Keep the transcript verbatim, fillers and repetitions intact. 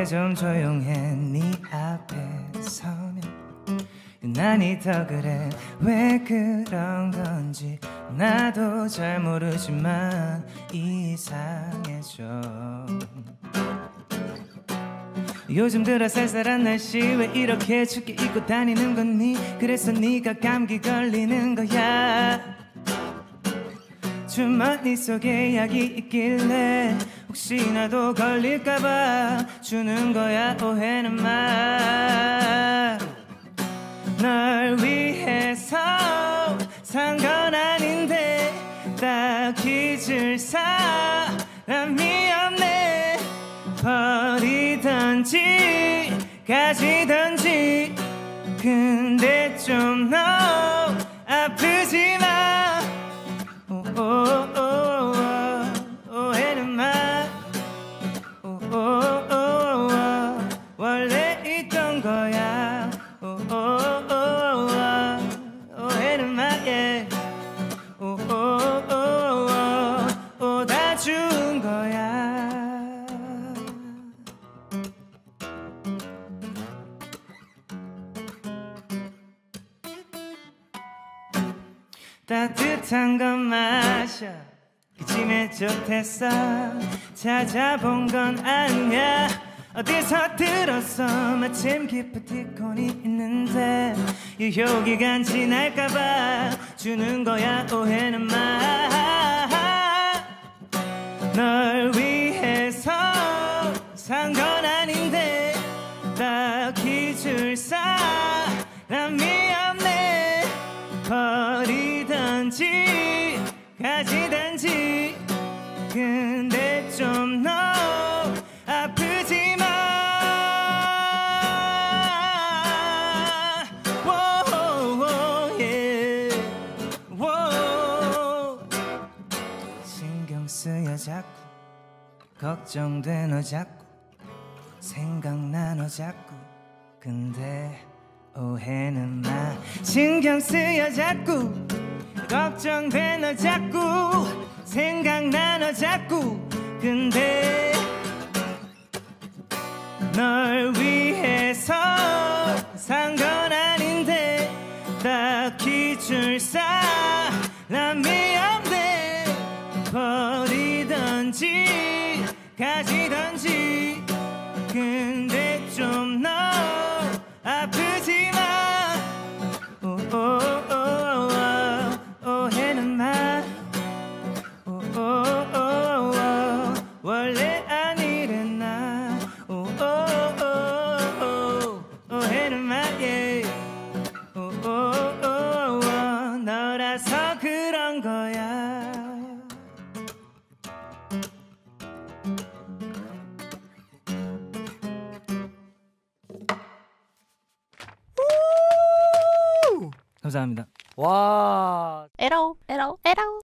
이제 좀 조용해. 네 앞에 서면 유난히 더 그래. 왜 그런 건지 나도 잘 모르지만 이상해져. 요즘 들어 쌀쌀한 날씨 왜 이렇게 춥게 입고 다니는 거니? 그래서 네가 감기 걸리는 거야. 주머니 속에 약이 있길래 혹시 나도 걸릴까봐 주는 거야. 오해는 마. 널 위해서 산 건 아닌데 딱히 줄 사람이 없네. 버리던지 가지던지 근데 좀 너 아프지 마. 오오오오 오해는 마. 오오오오 원래 있던 거야. 오오오오 오해는 마. yeah. 오오오오 오 다 준 거야. 따뜻한 건 마셔. 기침에 좋댔어. 찾아본 건 아니야. 어디서 들었어. 마침 기프티콘이 있는데 유효기간 지날까봐 주는 거야. 오해는 마. 널 위해서 산 건 아닌데 딱히 줄 사람이 없네. 버리던지 가지던지 근데 좀 너 아프지 마. Whoa, yeah. Whoa. 신경 쓰여 자꾸 걱정돼 너 자꾸 생각나 너 자꾸 근데 오해는 마. 신경 쓰여 자꾸 걱정돼 너 자꾸 생각나 너 자꾸 근데 널 위해서 산 건 아닌데 딱히 줄 사람이 없네. 버리던지 가지던지 근데 좀 너 아프지 마. 오오오오 오해는 마. 오오오오 원래 아니랬나. 오오오오 오해는 마. yeah. 오오오오 너라서 그런 거야. 감사합니다. 와. 에라오 에라오 에라오.